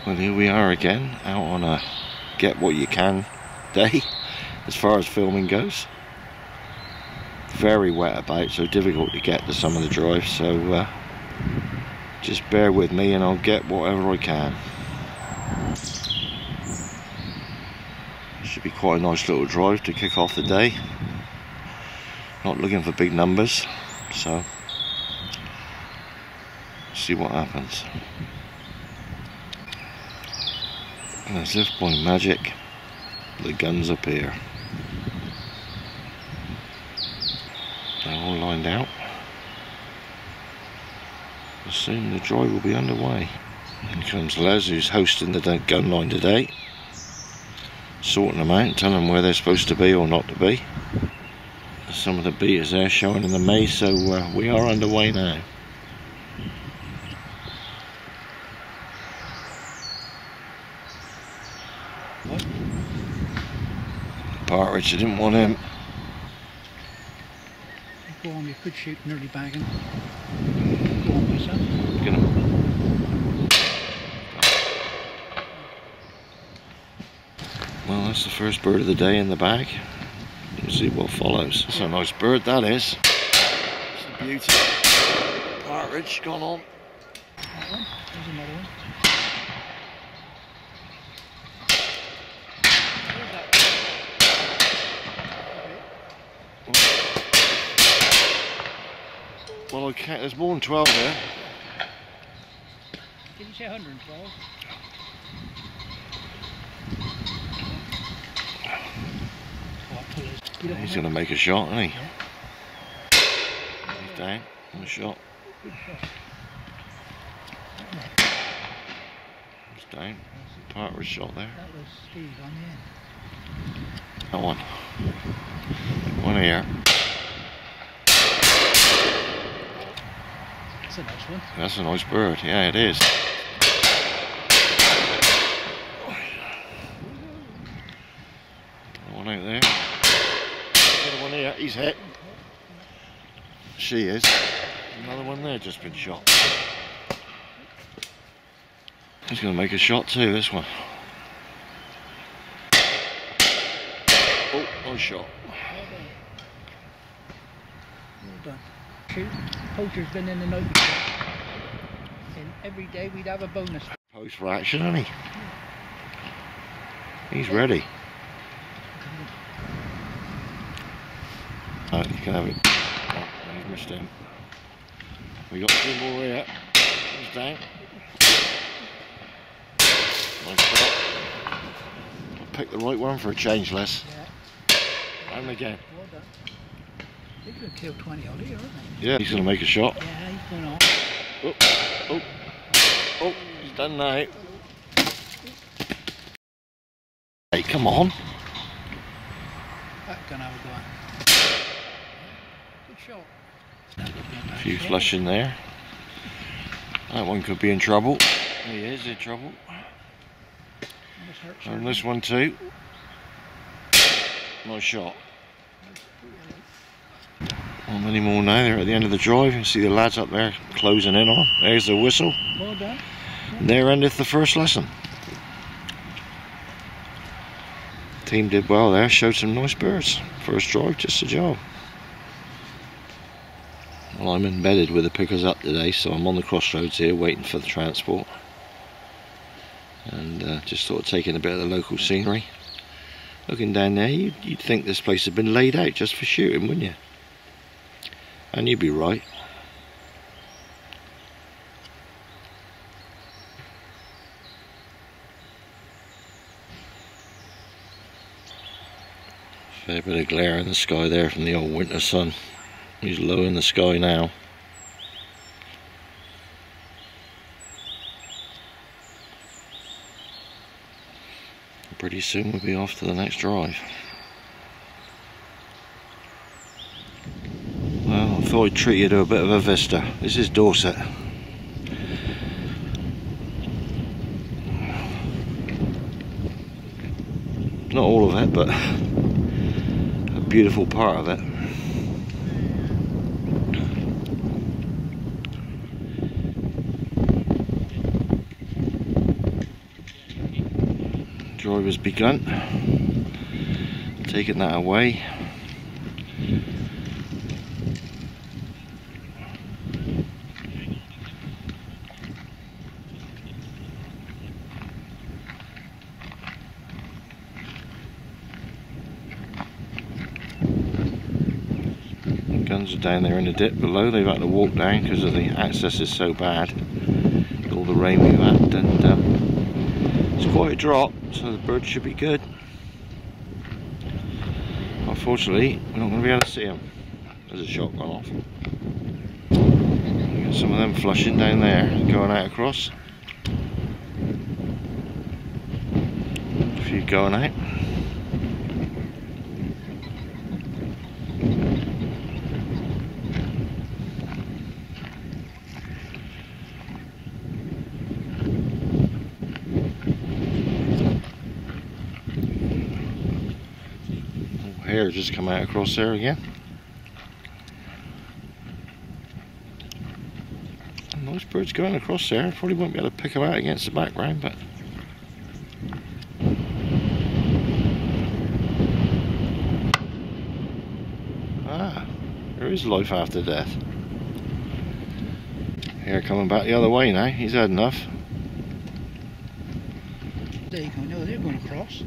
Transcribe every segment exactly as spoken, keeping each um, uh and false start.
Well, here we are again, out on a get what you can day as far as filming goes. Very wet about, so difficult to get to some of the drives, so uh, just bear with me and I'll get whatever I can. Should be quite a nice little drive to kick off the day. Not looking for big numbers, so see what happens. And as if by magic, the guns appear. They're all lined out. Soon the drive will be underway. In comes Les, who's hosting the gun line today. Sorting them out, telling them where they're supposed to be or not to be. Some of the beaters there showing in the maze, so uh, we are underway now. Partridge, I didn't want him. Go on, you could shoot nearly bagging. Go on, my son. Get him. Well, that's the first bird of the day in the bag. We'll see what follows. That's a nice bird, that is. It's a beauty. Partridge, gone on. That one. There's another one. Well, I can't, there's more than twelve there. Did you say one hundred twelve? He's going to make a shot, isn't he? Yeah. He's down on the shot. Good shot. He's down. Partridge shot there. That was Steve on the end. That one. One here. That's a nice one. That's a nice bird. Yeah, it is. One out there. Another one here. He's hit. She is. Another one there just been shot. He's going to make a shot too, this one. Oh, nice shot. Well done. Shoot. Poacher's been in the night before. And every day we'd have a bonus. Post for action, isn't he? He's ready. Oh, you can have it. Oh, he's missed him. We got two more here. He's down. Nice shot. I picked the right one for a change, Les. Yeah. And again. Well done. They could kill twenty odd here, aren't they? Yeah, he's going to make a shot. Yeah, he's going on. Oh, oh, oh, he's done now. Hey, come on. That's going to have a go on. Good shot. A few flush in there. That one could be in trouble. He is in trouble. And this one too. Nice shot. Not many more now. They're at the end of the drive. You see the lads up there closing in on. There's the whistle. Well done. And there endeth the first lesson. Team did well there. Showed some nice birds. First drive, just a job. Well, I'm embedded with the pickers up today, so I'm on the crossroads here waiting for the transport. And uh, just sort of taking a bit of the local scenery. Looking down there, you'd, you'd think this place had been laid out just for shooting, wouldn't you? And you'd be right. Fair bit of glare in the sky there from the old winter sun. He's low in the sky now. Pretty soon we'll be off to the next drive. Well, I thought I'd treat you to a bit of a vista. This is Dorset. Not all of it, but a beautiful part of it. drive has begun. Taking that away. Guns are down there in the dip below. They've had to walk down because of the access is so bad. All the rain we've had, and um, it's quite a drop, so the birds should be good. Unfortunately, we're not going to be able to see them. There's a shot gone off. You got some of them flushing down there, going out across. A few going out. Hare just come out across there again. And those birds going across there, probably won't be able to pick them out against the background, but ah, there is life after death. Hare coming back the other way now. He's had enough. There you go. No, they're going across.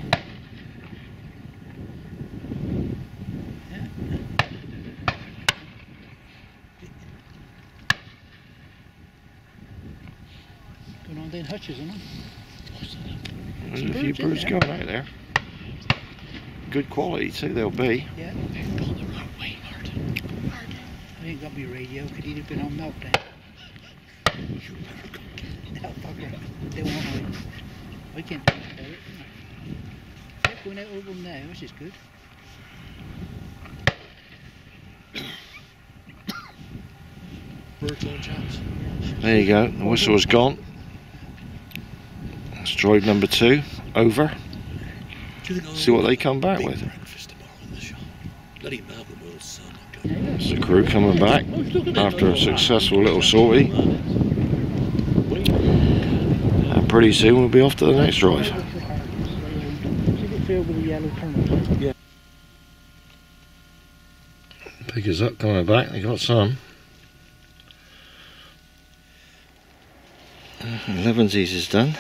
Going on down hutches, isn't it? There's a few birds going out there. Good quality too, they'll be. Yeah. They're going the right way, Martin. Martin. I ain't got my radio, could he have been on meltdown? You better go get it. No, fucker. They won't know it. I can't do it about it. They're going out over them now, which is good. Birds on chance. There you go, the whistle's gone. That's drive number two over. See what they come back with. It's the crew coming back after a successful little sortie. And pretty soon we'll be off to the next drive. Pickers up coming back, they got some. elevensies is done.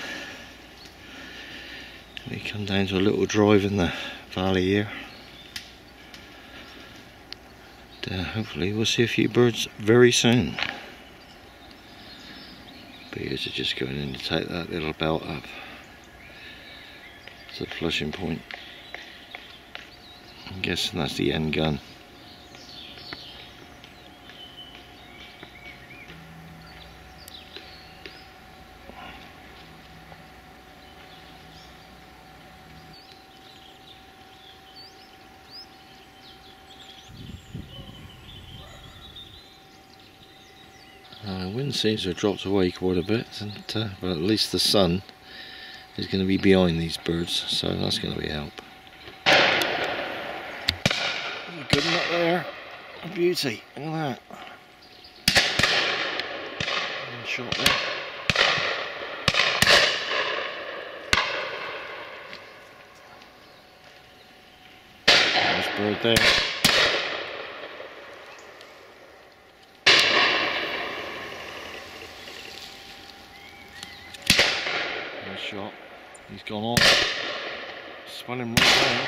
We come down to a little drive in the valley here. And, uh, hopefully we'll see a few birds very soon. Bears are just going in to take that little belt up to the flushing point. I'm guessing that's the end gun. Uh, wind seems to have dropped away quite a bit, and uh, but at least the sun is going to be behind these birds, so that's going to be a help. Good one up there, a beauty, look at that. One shot there. Nice bird there. Shot. He's gone on. Swelling right down.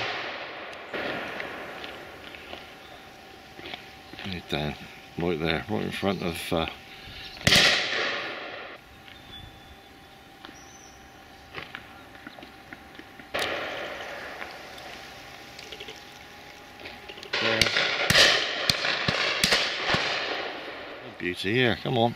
He's down. Right there. Right in front of uh, there. Beauty here. Come on.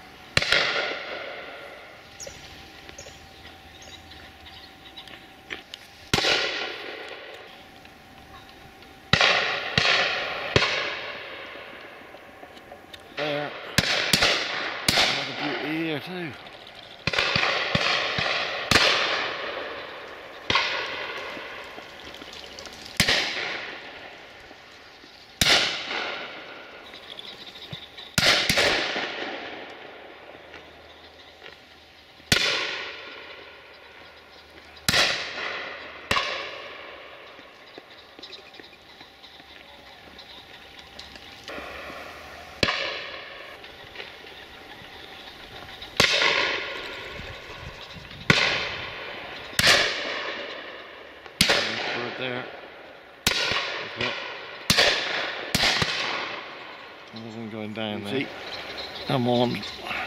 There. Another beauty here too. there. I wasn't going down there. Come on.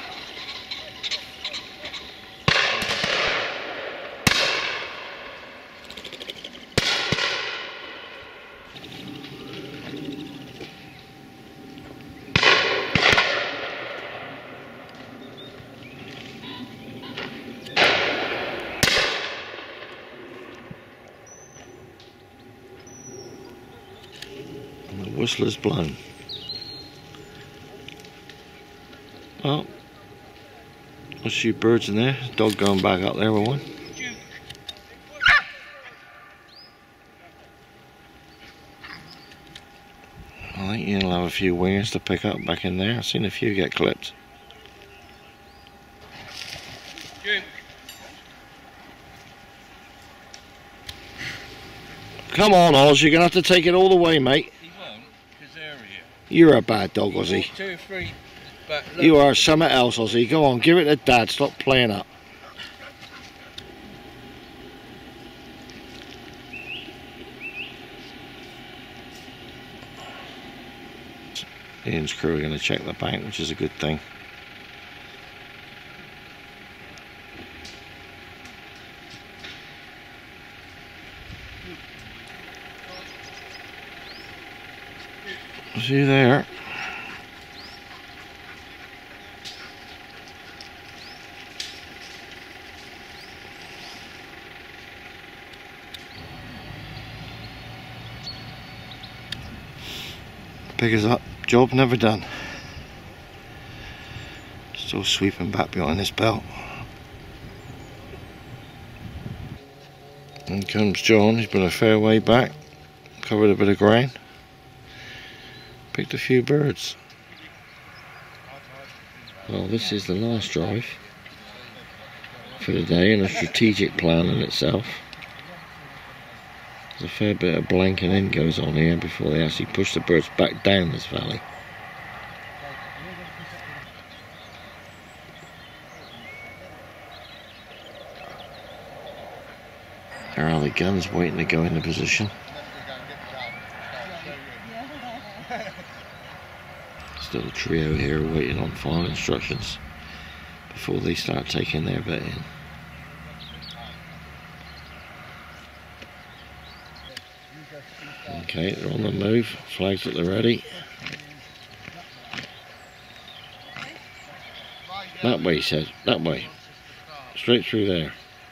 And the whistler's blown. Oh, there's a few birds in there. Dog going back up there with one. I think you'll have a few wingers to pick up back in there. I've seen a few get clipped. Come on, Oz, you're going to have to take it all the way, mate. He won't, because they're here. You're a bad dog, Ozzy. Two or three. But You are something else, Ozzy. Go on, give it to Dad. Stop playing up. Ian's crew are going to check the bank, which is a good thing. See you there. Pick us up. Job never done. Still sweeping back behind this belt. And comes John. He's been a fair way back. Covered a bit of ground. Picked a few birds. Well, this is the last drive for the day, and a strategic plan in itself. There's a fair bit of blanking in goes on here before they actually push the birds back down this valley. There are the guns waiting to go into position. Still a trio here waiting on final instructions before they start taking their bit in. Okay, they're on the move, flags at the ready. That way, he said, that way. Straight through there.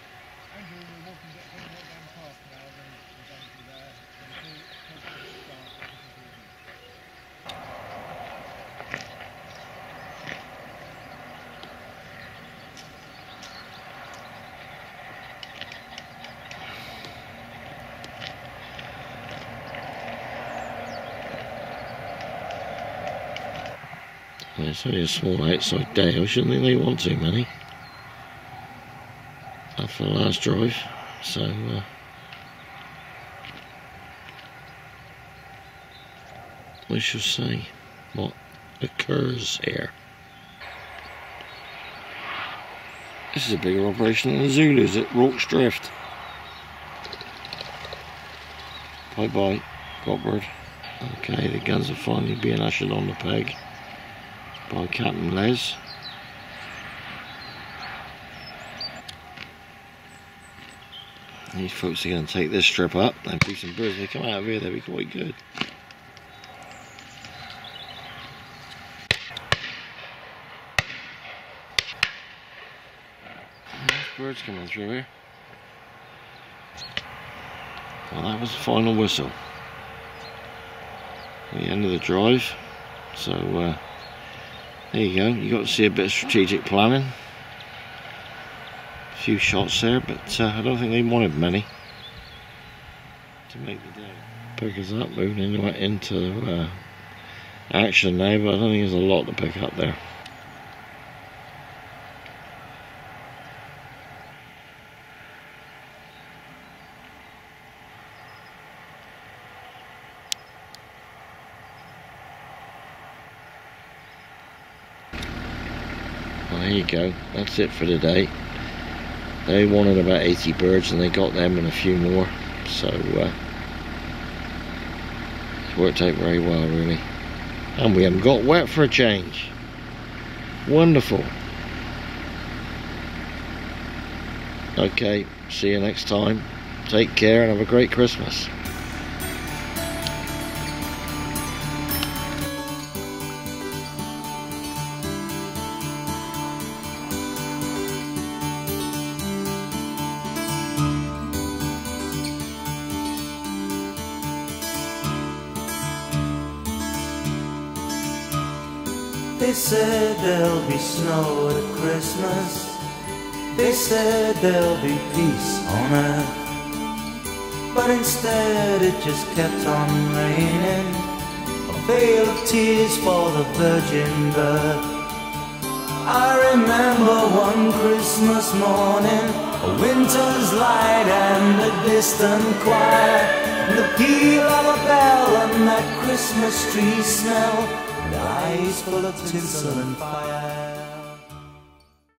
It's only a small outside day. I shouldn't think they want too many after the last drive, so uh, we shall see what occurs here. This is a bigger operation than the Zulus at Rorke's Drift. Bye bye, Cockbird. Okay, the guns are finally being ushered on the peg by Captain Les. These folks are going to take this strip up. There'll be some birds. They come out of here, they'll be quite good. There's birds coming through here. Well, that was the final whistle. The end of the drive. So, uh, there you go, you got to see a bit of strategic planning. A few shots there, but uh, I don't think they wanted many to make the day. Pick us up, moving into, into uh, action now, but I don't think there's a lot to pick up there. Well, there you go, that's it for today. They wanted about eighty birds and they got them and a few more, so uh, worked out very well, really. And we haven't got wet for a change. Wonderful. Okay, see you next time. Take care and have a great Christmas. They said there'll be snow at Christmas. They said there'll be peace on earth. But instead it just kept on raining, a veil of tears for the virgin birth. I remember one Christmas morning, a winter's light and a distant choir, and the peal of a bell and that Christmas tree smell, and eyes full of tinsel and fire.